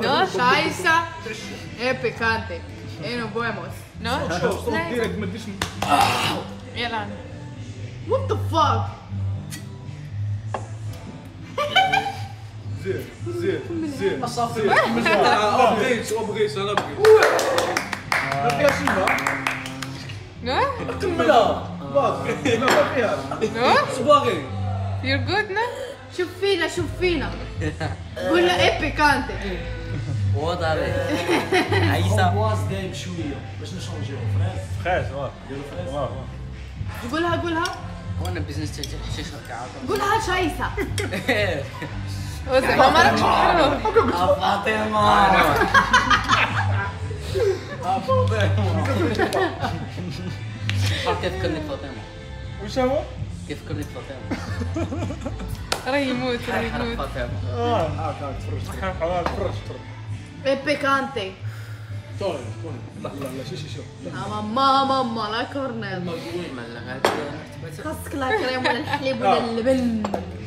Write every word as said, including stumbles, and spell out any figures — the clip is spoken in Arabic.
¿No? Salsa es picante. Y nos vemos. ¿No? شوف صوت ديريكت ما تديش. يلا. What the fuck? زين زين زين. صافي ابغيت ابغيت انا بغيت. ما فيها شي ¿No? كملها باقي لا ما فيهاش. ¿No? صباغي You're good, no? شوف فينا شوف فينا. قلنا ايه بيكانتي. وضع عيسى فواز دايم شويه باش نشونجيو فريز خايس واه ديرو فريز واه قولها قولها. وانا بزنس تاع حشيش كعاب قولها شايسة. وزع ما مالكش حلو. فاطمه كيف كنت فاطمه وش هو؟ كيف كنت فاطمه راه يموت راه حرق يموت. فاطمه اه هاك هاك تفرج حرام فرج فرج. ايه بيكانتي. طيب طيب لا لا لا شي شي شو. ماما ماما لا كورنيل. ملا غادي خاصك لا كريم ولا الحليب ولا اللبن.